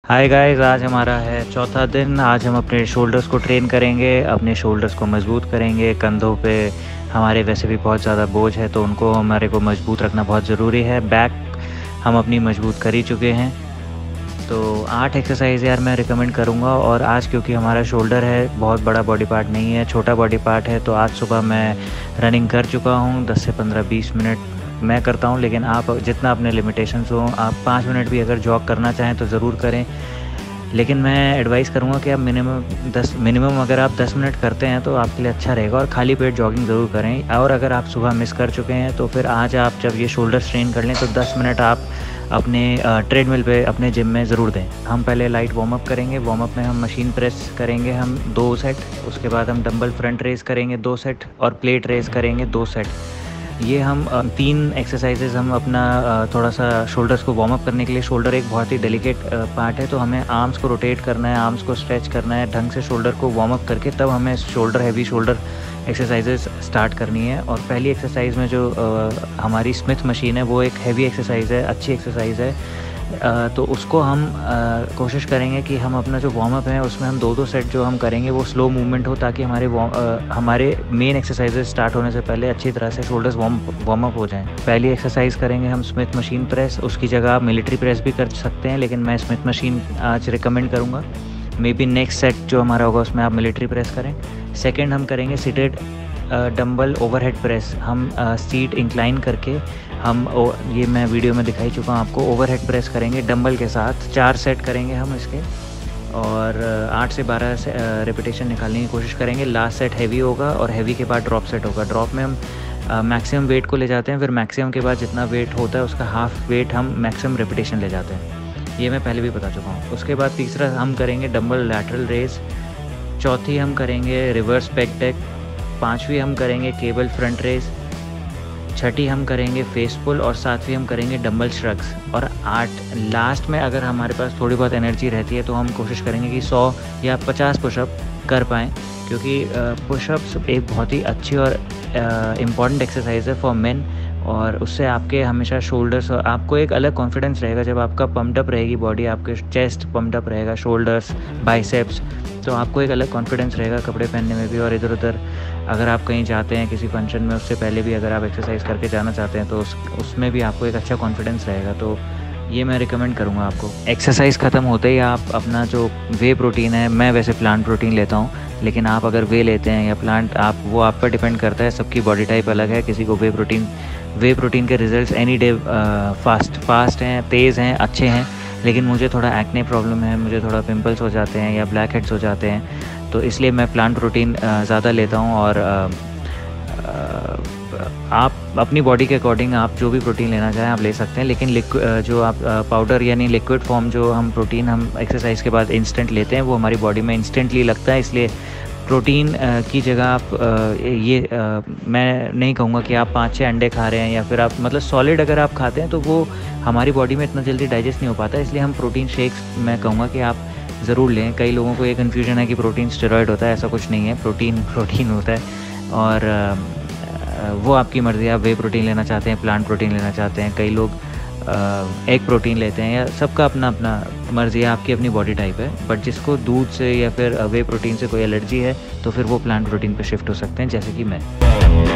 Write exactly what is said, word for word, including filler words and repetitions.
Hi guys, आज हमारा है चौथा दिन। आज हम अपने शोल्डर्स को ट्रेन करेंगे, अपने शोल्डर्स को मजबूत करेंगे। कंधों पे हमारे वैसे भी बहुत ज़्यादा बोझ है, तो उनको हमारे को मजबूत रखना बहुत ज़रूरी है। बैक हम अपनी मजबूत कर ही चुके हैं। तो आठ एक्सरसाइज यार मैं रिकमेंड करूँगा। और आज क्योंकि हमारा शोल्डर है, बहुत बड़ा बॉडी पार्ट नहीं है, छोटा बॉडी पार्ट है, तो आज सुबह मैं रनिंग कर चुका हूँ। दस से पंद्रह बीस मिनट मैं करता हूँ, लेकिन आप जितना अपने लिमिटेशंस हो, आप पाँच मिनट भी अगर जॉग करना चाहें तो ज़रूर करें। लेकिन मैं एडवाइस करूँगा कि आप मिनिमम दस मिनिमम अगर आप दस मिनट करते हैं तो आपके लिए अच्छा रहेगा। और खाली पेट जॉगिंग ज़रूर करें। और अगर आप सुबह मिस कर चुके हैं तो फिर आज आप जब ये शोल्डर स्ट्रेन कर लें तो दस मिनट आप अपने ट्रेडमिल पे अपने जिम में ज़रूर दें। हम पहले लाइट वार्म अप करेंगे। वार्म अप में हम मशीन प्रेस करेंगे हम दो सेट। उसके बाद हम डंबल फ्रंट रेस करेंगे दो सेट, और प्लेट रेस करेंगे दो सेट। ये हम अ, तीन एक्सरसाइजेज़ हम अपना अ, थोड़ा सा शोल्डर्स को वार्म अप करने के लिए। शोल्डर एक बहुत ही डेलिकेट पार्ट है, तो हमें आर्म्स को रोटेट करना है, आर्म्स को स्ट्रेच करना है ढंग से। शोल्डर को वार्म अप करके तब हमें shoulder heavy shoulder exercises start करनी है। और पहली एक्सरसाइज में जो आ, हमारी स्मिथ मशीन है, वो एक हैवी एक्सरसाइज है, अच्छी एक्सरसाइज है। आ, तो उसको हम आ, कोशिश करेंगे कि हम अपना जो वार्म अप है उसमें हम दो दो सेट जो हम करेंगे वो स्लो मूवमेंट हो, ताकि हमारे आ, हमारे मेन एक्सरसाइजेज स्टार्ट होने से पहले अच्छी तरह से शोल्डर्स वार्म वार्म अप हो जाएं। पहली एक्सरसाइज करेंगे हम स्मिथ मशीन प्रेस। उसकी जगह आप मिलिट्री प्रेस भी कर सकते हैं, लेकिन मैं स्मिथ मशीन आज रिकमेंड करूँगा। मे बी नेक्स्ट सेट जो हमारा होगा उसमें आप मिलिट्री प्रेस करें। सेकेंड हम करेंगे सीटेड डंबल ओवरहेड प्रेस। हम सीट इंक्लाइन करके हम ओ, ये मैं वीडियो में दिखाई चुका हूँ आपको, ओवरहेड प्रेस करेंगे डंबल के साथ। चार सेट करेंगे हम इसके, और आठ से बारह से रेपिटेशन निकालने की कोशिश करेंगे। लास्ट सेट हैवी होगा, और हैवी के बाद ड्रॉप सेट होगा। ड्रॉप में हम मैक्सिमम वेट को ले जाते हैं, फिर मैक्सिमम के बाद जितना वेट होता है उसका हाफ वेट हम मैक्सिमम रेपिटेशन ले जाते हैं। ये मैं पहले भी बता चुका हूँ। उसके बाद तीसरा हम करेंगे डंबल लैटरल रेस। चौथी हम करेंगे रिवर्स पेग टेक। पाँचवीं हम करेंगे केबल फ्रंट रेस। छठी हम करेंगे फेस पुल, और सातवीं हम करेंगे डंबल श्रग्स। और आठ लास्ट में अगर हमारे पास थोड़ी बहुत एनर्जी रहती है तो हम कोशिश करेंगे कि सौ या पचास पुशअप कर पाएँ, क्योंकि पुशअप्स एक बहुत ही अच्छी और इम्पॉर्टेंट एक्सरसाइज है फॉर मेन। और उससे आपके हमेशा शोल्डर्स, और आपको एक अलग कॉन्फिडेंस रहेगा जब आपका पम्प्ड अप रहेगी बॉडी, आपके चेस्ट पम्प्ड अप रहेगा, शोल्डर्स, बाइसेप्स, तो आपको एक अलग कॉन्फिडेंस रहेगा कपड़े पहनने में भी। और इधर उधर अगर आप कहीं जाते हैं किसी फंक्शन में, उससे पहले भी अगर आप एक्सरसाइज करके जाना चाहते हैं तो उस उसमें भी आपको एक अच्छा कॉन्फिडेंस रहेगा। तो ये मैं रिकमेंड करूँगा आपको। एक्सरसाइज ख़त्म होते ही आप अपना जो वे प्रोटीन है, मैं वैसे प्लांट प्रोटीन लेता हूँ, लेकिन आप अगर वे लेते हैं या प्लांट, आप वो आप पर डिपेंड करता है। सबकी बॉडी टाइप अलग है। किसी को वे प्रोटीन वे प्रोटीन के results any day fast fast हैं, तेज़ हैं, अच्छे हैं। लेकिन मुझे थोड़ा एक्ने प्रॉब्लम है, मुझे थोड़ा पिंपल्स हो जाते हैं या ब्लैक हेड्स हो जाते हैं, तो इसलिए मैं प्लांट प्रोटीन ज़्यादा लेता हूँ। और आ, आ, आप अपनी बॉडी के अकॉर्डिंग आप जो भी प्रोटीन लेना चाहें आप ले सकते हैं। लेकिन जो आप पाउडर यानी लिक्विड फॉर्म जो हम प्रोटीन हम एक्सरसाइज के बाद इंस्टेंट लेते हैं, वो हमारी बॉडी में इंस्टेंटली लगता है। इसलिए प्रोटीन की जगह आप ये मैं नहीं कहूँगा कि आप पाँच छः अंडे खा रहे हैं, या फिर आप मतलब सॉलिड अगर आप खाते हैं तो वो हमारी बॉडी में इतना जल्दी डाइजेस्ट नहीं हो पाता। इसलिए हम प्रोटीन शेक्स मैं कहूँगा कि आप ज़रूर लें। कई लोगों को ये कन्फ्यूजन है कि प्रोटीन स्टेरॉयड होता है, ऐसा कुछ नहीं है। प्रोटीन प्रोटीन होता है, और वो आपकी मर्ज़ी है। आप वे प्रोटीन लेना चाहते हैं, प्लांट प्रोटीन लेना चाहते हैं, कई लोग एग प्रोटीन लेते हैं, या सबका अपना अपना मर्ज़ी है, आपकी अपनी बॉडी टाइप है। बट जिसको दूध से या फिर वे प्रोटीन से कोई एलर्जी है तो फिर वो प्लांट प्रोटीन पे शिफ्ट हो सकते हैं, जैसे कि मैं।